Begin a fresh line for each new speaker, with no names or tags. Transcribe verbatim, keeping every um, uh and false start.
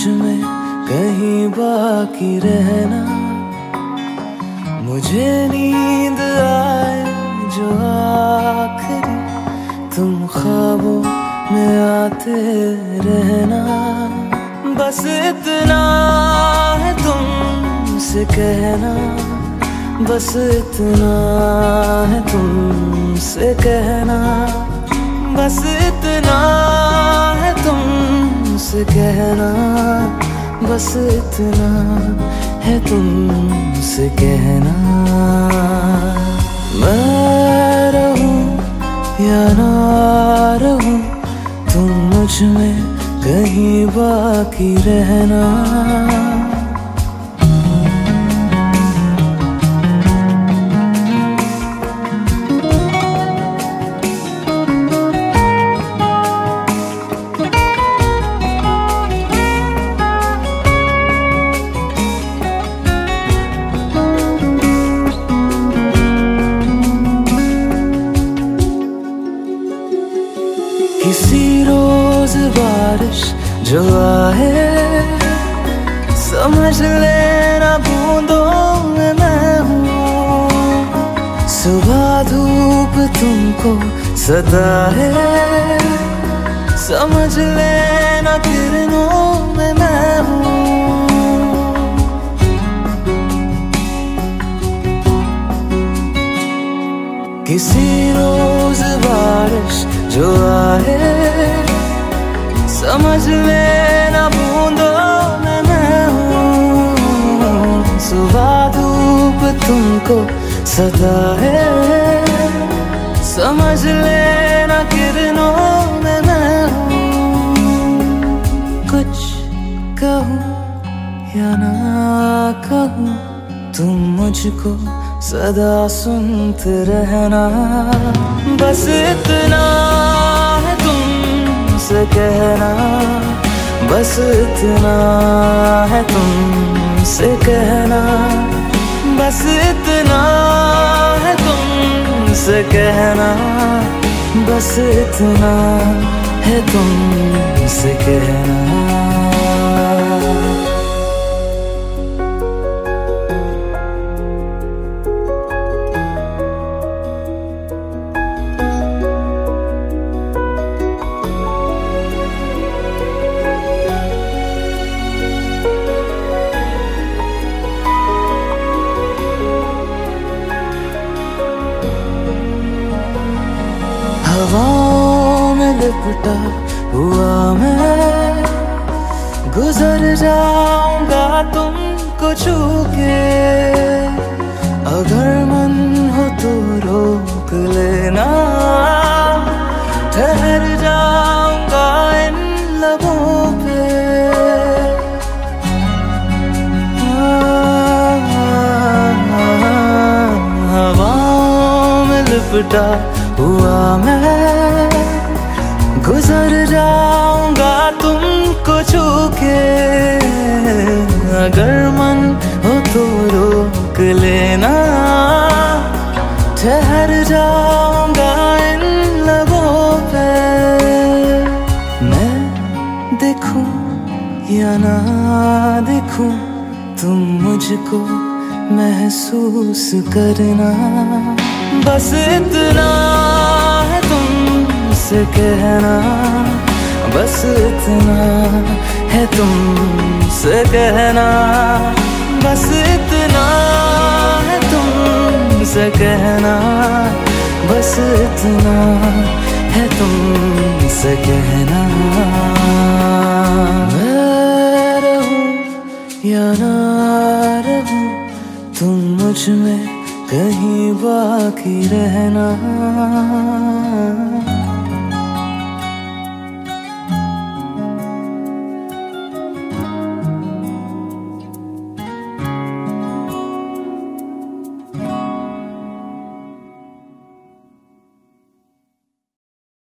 में कहीं बाकी रहना। मुझे नींद आए जो आखिरी, तुम ख्वाबों में आते रहना। बस इतना है तुमसे कहना, बस इतना है तुमसे कहना, बस इतना है तुमसे कहना, बस इतना है तुमसे कहना। मैं रहूं या ना रहूं, तुम मुझ में कहीं बाकी रहना। किसी रोज बारिश जो आए, समझ लेना बूंदों में मैं हूँ। सुबह धूप तुमको सदा है, समझ लेना किरणों में मैं हूँ। किसी रोज बारिश जो आए, समझ लेना बूंदों में मैं हूँ। सुबह धूप तुमको सदा है, समझ लेना किरणों में मैं हूँ। कुछ कहूँ या ना कहूँ, तुम मुझको सदा सुनते रहना। बस इतना है तुमसे कहना, बस इतना है तुमसे कहना, बस इतना है तुमसे कहना, बस इतना है तुमसे कहना। हवाओं में लिपटा हुआ मैं, गुजर जाऊंगा तुमको छू के। अगर मन हो तो रोक लेना, ठहर जाऊंगा इन लबों पे। हवाओं में लिपटा हुआ मैं, गुजर जाऊंगा तुमको छू के। अगर मन हो तो रोक लेना, ठहर जाऊंगा इन लबों पे। मैं देखूं या ना देखूं, तुम मुझको महसूस करना। बस इतना है तुमसे कहना, बस इतना है तुमसे कहना, बस इतना है तुमसे कहना, बस इतना है तुमसे कहना। मैं रहूं या ना रहूं, तुम मुझ में कहीं बाकी रहना।